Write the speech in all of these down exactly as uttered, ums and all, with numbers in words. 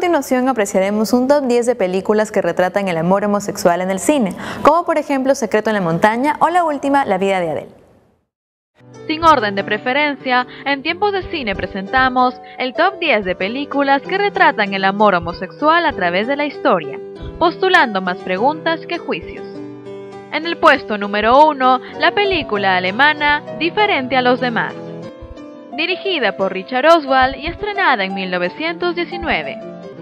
continuación apreciaremos un top diez de películas que retratan el amor homosexual en el cine, como por ejemplo Secreto en la montaña o la última, La vida de Adele. Sin orden de preferencia, en Tiempos de Cine presentamos el top diez de películas que retratan el amor homosexual a través de la historia, postulando más preguntas que juicios. En el puesto número uno, la película alemana Diferente a los demás, dirigida por Richard Oswald y estrenada en mil novecientos diecinueve.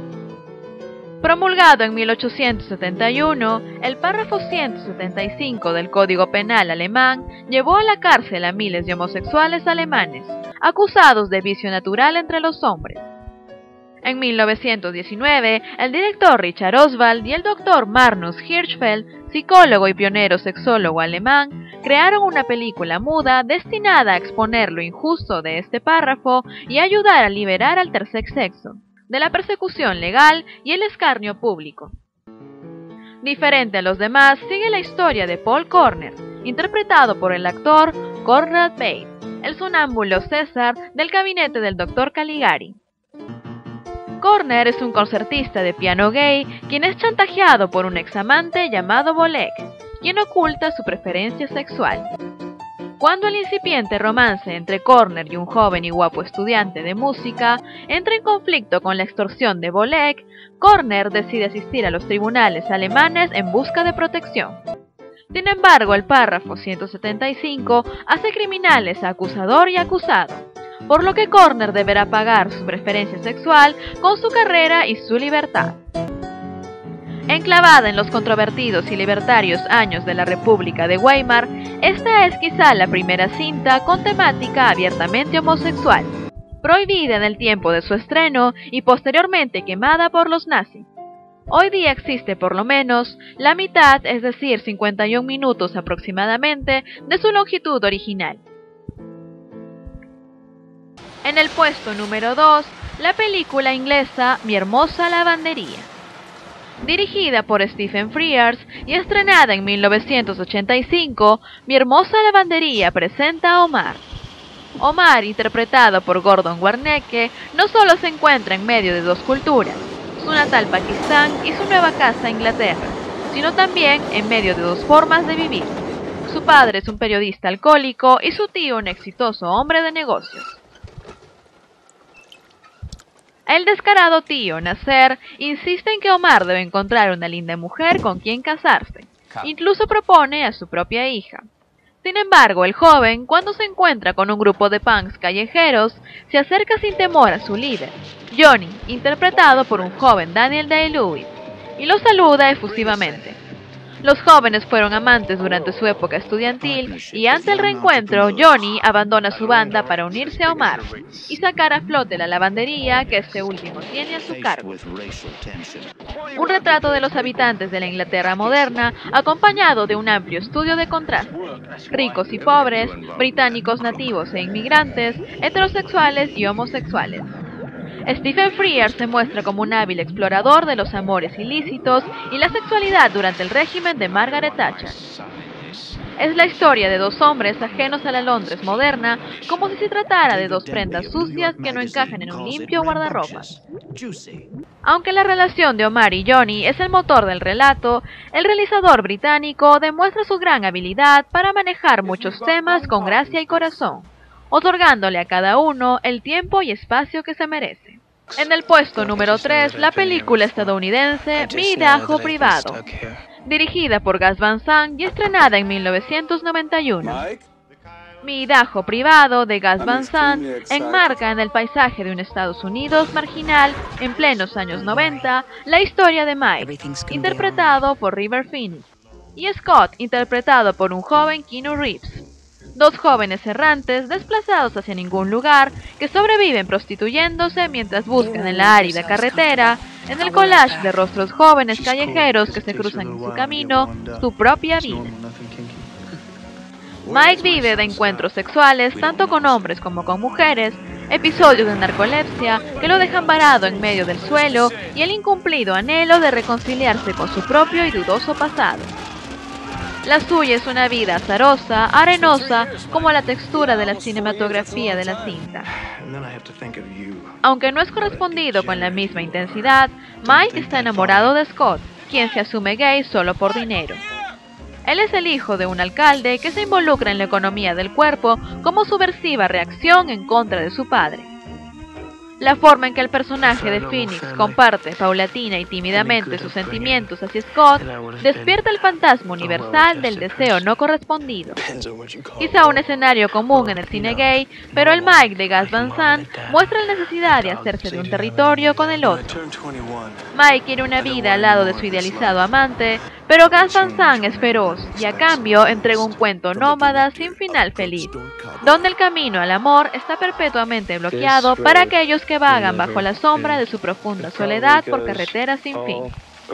Promulgado en mil ochocientos setenta y uno, el párrafo ciento setenta y cinco del Código Penal alemán llevó a la cárcel a miles de homosexuales alemanes, acusados de vicio natural entre los hombres. En mil novecientos diecinueve, el director Richard Oswald y el doctor Magnus Hirschfeld, psicólogo y pionero sexólogo alemán, crearon una película muda destinada a exponer lo injusto de este párrafo y ayudar a liberar al tercer sexo de la persecución legal y el escarnio público. Diferente a los demás, sigue la historia de Paul Körner, interpretado por el actor Conrad Veidt, el sonámbulo César del gabinete del doctor Caligari. Körner es un concertista de piano gay, quien es chantajeado por un examante llamado Bolek, quien oculta su preferencia sexual. Cuando el incipiente romance entre Körner y un joven y guapo estudiante de música entra en conflicto con la extorsión de Bolek, Körner decide asistir a los tribunales alemanes en busca de protección. Sin embargo, el párrafo ciento setenta y cinco hace criminales a acusador y acusado, por lo que Körner deberá pagar su preferencia sexual con su carrera y su libertad. Enclavada en los controvertidos y libertarios años de la República de Weimar, esta es quizá la primera cinta con temática abiertamente homosexual, prohibida en el tiempo de su estreno y posteriormente quemada por los nazis. Hoy día existe por lo menos la mitad, es decir, cincuenta y un minutos aproximadamente, de su longitud original. En el puesto número dos, la película inglesa Mi hermosa lavandería, dirigida por Stephen Frears y estrenada en mil novecientos ochenta y cinco, Mi hermosa lavandería presenta a Omar. Omar, interpretado por Gordon Warneke, no solo se encuentra en medio de dos culturas, su natal Pakistán y su nueva casa Inglaterra, sino también en medio de dos formas de vivir. Su padre es un periodista alcohólico y su tío un exitoso hombre de negocios. El descarado tío, Nasser, insiste en que Omar debe encontrar una linda mujer con quien casarse. Incluso propone a su propia hija. Sin embargo, el joven, cuando se encuentra con un grupo de punks callejeros, se acerca sin temor a su líder, Johnny, interpretado por un joven Daniel Day-Lewis, y lo saluda efusivamente. Los jóvenes fueron amantes durante su época estudiantil y ante el reencuentro, Johnny abandona su banda para unirse a Omar y sacar a flote la lavandería que este último tiene a su cargo. Un retrato de los habitantes de la Inglaterra moderna, acompañado de un amplio estudio de contraste: ricos y pobres, británicos nativos e inmigrantes, heterosexuales y homosexuales. Stephen Frears se muestra como un hábil explorador de los amores ilícitos y la sexualidad durante el régimen de Margaret Thatcher. Es la historia de dos hombres ajenos a la Londres moderna, como si se tratara de dos prendas sucias que no encajan en un limpio guardarropas. Aunque la relación de Omar y Johnny es el motor del relato, el realizador británico demuestra su gran habilidad para manejar muchos temas con gracia y corazón, otorgándole a cada uno el tiempo y espacio que se merece. En el puesto número tres, la película estadounidense Mi Idaho Privado, dirigida por Gus Van Sant y estrenada en mil novecientos noventa y uno. Mi Idaho Privado, de Gus Van Sant, enmarca en el paisaje de un Estados Unidos marginal en plenos años noventa la historia de Mike, interpretado por River Phoenix, y Scott, interpretado por un joven Keanu Reeves. Dos jóvenes errantes desplazados hacia ningún lugar que sobreviven prostituyéndose mientras buscan en la árida carretera, en el collage de rostros jóvenes callejeros que se cruzan en su camino, su propia vida. Mike vive de encuentros sexuales tanto con hombres como con mujeres, episodios de narcolepsia que lo dejan varado en medio del suelo y el incumplido anhelo de reconciliarse con su propio y dudoso pasado. La suya es una vida azarosa, arenosa, como la textura de la cinematografía de la cinta. Aunque no es correspondido con la misma intensidad, Mike está enamorado de Scott, quien se asume gay solo por dinero. Él es el hijo de un alcalde que se involucra en la economía del cuerpo como subversiva reacción en contra de su padre. La forma en que el personaje de Phoenix comparte paulatina y tímidamente sus sentimientos hacia Scott despierta el fantasma universal del deseo no correspondido. Quizá un escenario común en el cine gay, pero el Mike de Gus Van Sant muestra la necesidad de hacerse de un territorio con el otro. Mike quiere una vida al lado de su idealizado amante, pero Gus Van Sant es feroz y a cambio entrega un cuento nómada sin final feliz, donde el camino al amor está perpetuamente bloqueado para aquellos que vagan bajo la sombra de su profunda soledad por carreteras sin fin.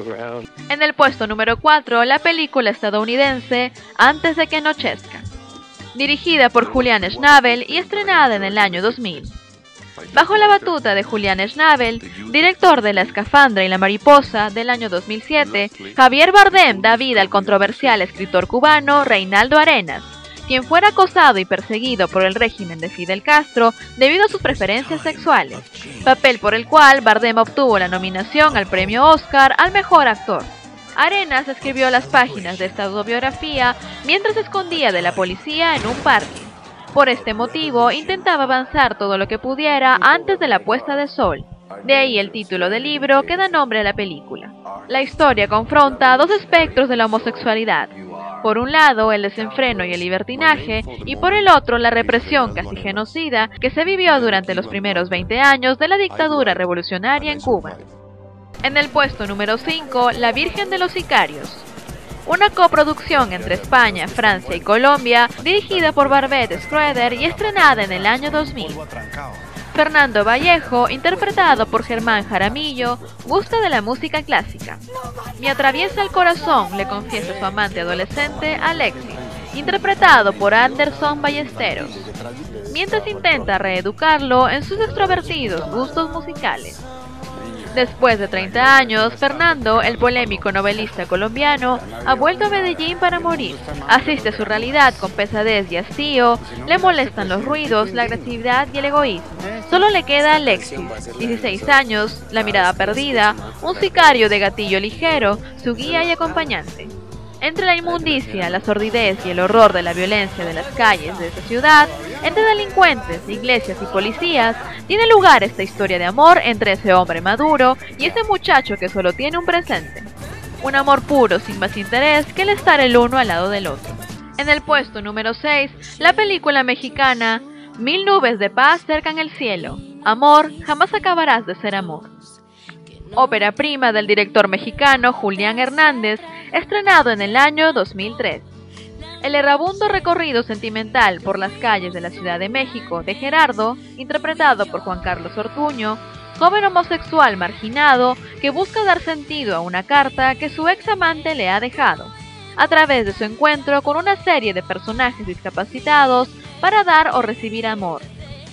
En el puesto número cuatro, la película estadounidense Antes de que anochezca, dirigida por Julian Schnabel y estrenada en el año dos mil. Bajo la batuta de Julian Schnabel, director de La escafandra y la mariposa del año dos mil siete, Javier Bardem da vida al controversial escritor cubano Reinaldo Arenas, quien fuera acosado y perseguido por el régimen de Fidel Castro debido a sus preferencias sexuales, papel por el cual Bardem obtuvo la nominación al premio Oscar al mejor actor. Arenas escribió las páginas de esta autobiografía mientras se escondía de la policía en un parque. Por este motivo, intentaba avanzar todo lo que pudiera antes de la puesta de sol. De ahí el título del libro que da nombre a la película. La historia confronta dos espectros de la homosexualidad. Por un lado, el desenfreno y el libertinaje, y por el otro, la represión casi genocida que se vivió durante los primeros veinte años de la dictadura revolucionaria en Cuba. En el puesto número cinco, La Virgen de los Sicarios, una coproducción entre España, Francia y Colombia, dirigida por Barbet Schroeder y estrenada en el año dos mil. Fernando Vallejo, interpretado por Germán Jaramillo, gusta de la música clásica. Me atraviesa el corazón, le confiesa su amante adolescente, Alexis, interpretado por Anderson Ballesteros, mientras intenta reeducarlo en sus extrovertidos gustos musicales. Después de treinta años, Fernando, el polémico novelista colombiano, ha vuelto a Medellín para morir. Asiste a su realidad con pesadez y hastío, le molestan los ruidos, la agresividad y el egoísmo. Solo le queda Alexis, dieciséis años, la mirada perdida, un sicario de gatillo ligero, su guía y acompañante. Entre la inmundicia, la sordidez y el horror de la violencia de las calles de esa ciudad, entre delincuentes, iglesias y policías, tiene lugar esta historia de amor entre ese hombre maduro y ese muchacho que solo tiene un presente. Un amor puro sin más interés que el estar el uno al lado del otro. En el puesto número seis, la película mexicana Mil nubes de paz cercan el cielo. Amor, jamás acabarás de ser amor. Ópera prima del director mexicano Julián Hernández, estrenado en el año dos mil tres. El errabundo recorrido sentimental por las calles de la Ciudad de México de Gerardo, interpretado por Juan Carlos Ortuño, joven homosexual marginado que busca dar sentido a una carta que su ex amante le ha dejado, a través de su encuentro con una serie de personajes discapacitados para dar o recibir amor.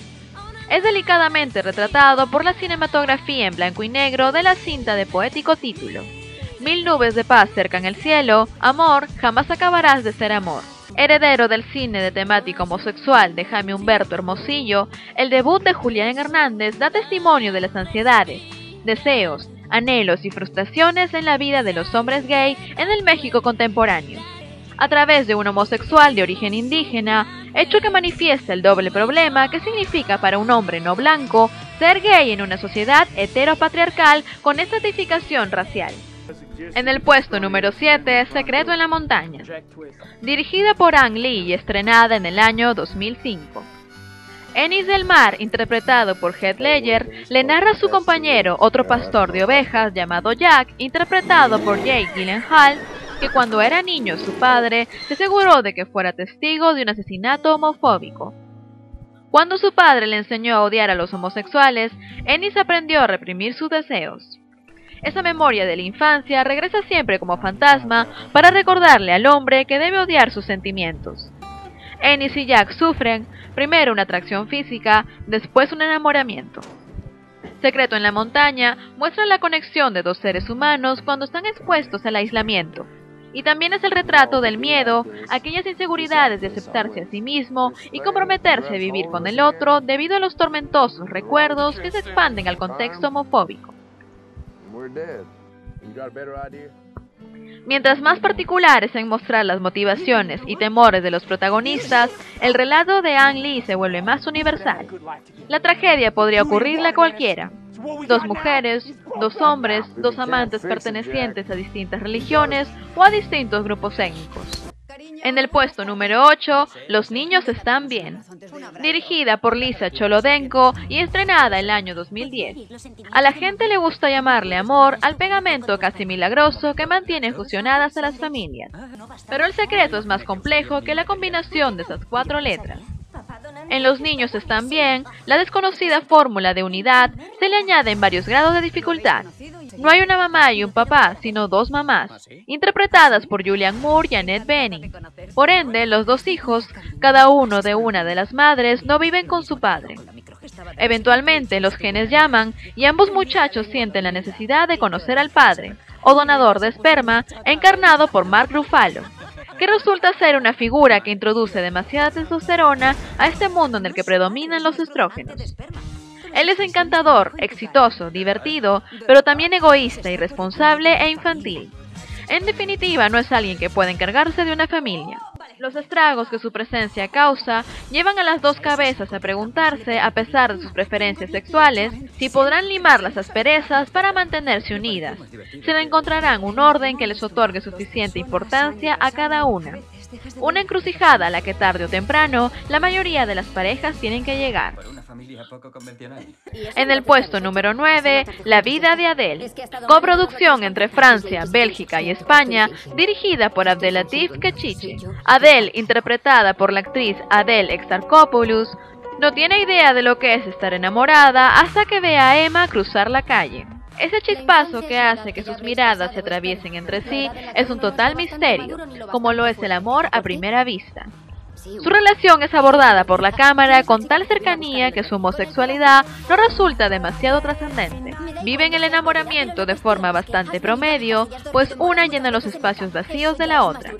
Es delicadamente retratado por la cinematografía en blanco y negro de la cinta de poético título Mil nubes de paz cercan el cielo, amor, jamás acabarás de ser amor. Heredero del cine de temática homosexual de Jaime Humberto Hermosillo, el debut de Julián Hernández da testimonio de las ansiedades, deseos, anhelos y frustraciones en la vida de los hombres gay en el México contemporáneo, a través de un homosexual de origen indígena, hecho que manifiesta el doble problema que significa para un hombre no blanco ser gay en una sociedad heteropatriarcal con estratificación racial. En el puesto número siete, Secreto en la montaña, dirigida por Ang Lee y estrenada en el año dos mil cinco. Ennis del Mar, interpretado por Heath Ledger, le narra a su compañero, otro pastor de ovejas llamado Jack, interpretado por Jake Gyllenhaal, que cuando era niño su padre se aseguró de que fuera testigo de un asesinato homofóbico. Cuando su padre le enseñó a odiar a los homosexuales, Ennis aprendió a reprimir sus deseos. Esa memoria de la infancia regresa siempre como fantasma para recordarle al hombre que debe odiar sus sentimientos. Ennis y Jack sufren, primero una atracción física, después un enamoramiento. Secreto en la montaña muestra la conexión de dos seres humanos cuando están expuestos al aislamiento. Y también es el retrato del miedo, aquellas inseguridades de aceptarse a sí mismo y comprometerse a vivir con el otro debido a los tormentosos recuerdos que se expanden al contexto homofóbico. Mientras más particulares en mostrar las motivaciones y temores de los protagonistas, el relato de Ang Lee se vuelve más universal. La tragedia podría ocurrirle a cualquiera. Dos mujeres, dos hombres, dos amantes pertenecientes a distintas religiones o a distintos grupos étnicos. En el puesto número ocho, Los niños están bien, dirigida por Lisa Cholodenko y estrenada el año dos mil diez. A la gente le gusta llamarle amor al pegamento casi milagroso que mantiene fusionadas a las familias, pero el secreto es más complejo que la combinación de esas cuatro letras. En Los niños están bien, la desconocida fórmula de unidad se le añade en varios grados de dificultad. No hay una mamá y un papá, sino dos mamás, interpretadas por Julianne Moore y Annette Bening. Por ende, los dos hijos, cada uno de una de las madres, no viven con su padre. Eventualmente, los genes llaman y ambos muchachos sienten la necesidad de conocer al padre, o donador de esperma, encarnado por Mark Ruffalo, que resulta ser una figura que introduce demasiada testosterona a este mundo en el que predominan los estrógenos. Él es encantador, exitoso, divertido, pero también egoísta, irresponsable e infantil. En definitiva, no es alguien que pueda encargarse de una familia. Los estragos que su presencia causa llevan a las dos cabezas a preguntarse, a pesar de sus preferencias sexuales, si podrán limar las asperezas para mantenerse unidas. Se le encontrarán un orden que les otorgue suficiente importancia a cada una. Una encrucijada a la que tarde o temprano la mayoría de las parejas tienen que llegar. En el puesto número nueve, La vida de Adele, coproducción entre Francia, Bélgica y España, dirigida por Abdelatif Kechiche. Adele, interpretada por la actriz Adele Exarchopoulos, no tiene idea de lo que es estar enamorada hasta que ve a Emma cruzar la calle. Ese chispazo que hace que sus miradas se atraviesen entre sí es un total misterio, como lo es el amor a primera vista. Su relación es abordada por la cámara con tal cercanía que su homosexualidad no resulta demasiado trascendente. Viven el enamoramiento de forma bastante promedio, pues una llena los espacios vacíos de la otra.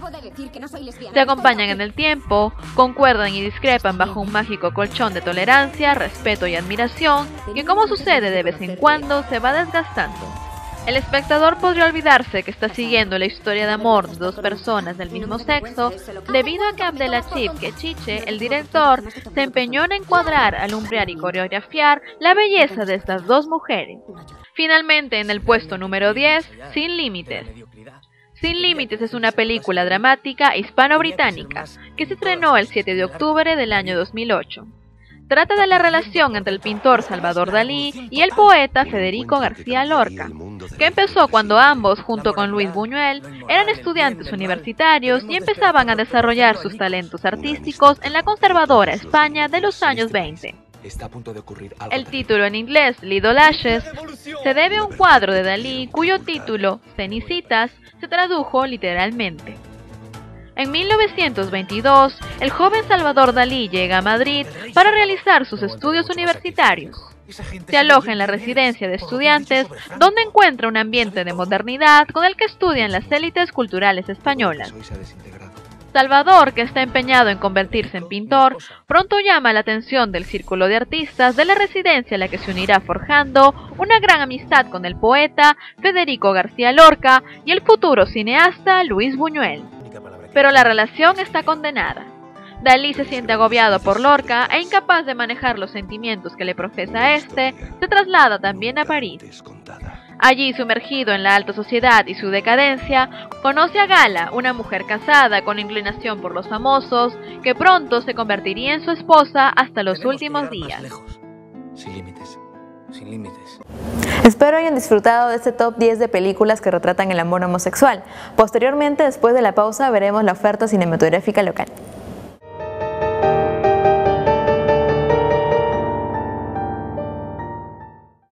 Se acompañan en el tiempo, concuerdan y discrepan bajo un mágico colchón de tolerancia, respeto y admiración, que como sucede de vez en cuando se va desgastando. El espectador podría olvidarse que está siguiendo la historia de amor de dos personas del mismo sexo, debido a que Abdelatif Kechiche, el director, se empeñó en encuadrar, alumbrar y coreografiar la belleza de estas dos mujeres. Finalmente, en el puesto número diez, Sin Límites. Sin Límites es una película dramática hispano-británica que se estrenó el siete de octubre del año dos mil ocho. Trata de la relación entre el pintor Salvador Dalí y el poeta Federico García Lorca, que empezó cuando ambos, junto con Luis Buñuel, eran estudiantes universitarios y empezaban a desarrollar sus talentos artísticos en la conservadora España de los años veinte. El título en inglés, Little Lashes, se debe a un cuadro de Dalí cuyo título, Cenicitas, se tradujo literalmente. En mil novecientos veintidós, el joven Salvador Dalí llega a Madrid para realizar sus estudios universitarios. Se aloja en la residencia de estudiantes, donde encuentra un ambiente de modernidad con el que estudian las élites culturales españolas. Salvador, que está empeñado en convertirse en pintor, pronto llama la atención del círculo de artistas de la residencia a la que se unirá forjando una gran amistad con el poeta Federico García Lorca y el futuro cineasta Luis Buñuel. Pero la relación está condenada. Dalí se siente agobiado por Lorca e incapaz de manejar los sentimientos que le profesa a este, se traslada también a París. Allí, sumergido en la alta sociedad y su decadencia, conoce a Gala, una mujer casada con inclinación por los famosos, que pronto se convertiría en su esposa hasta los últimos días. Sin límites. Sin límites. Espero hayan disfrutado de este top diez de películas que retratan el amor homosexual. Posteriormente, después de la pausa, veremos la oferta cinematográfica local.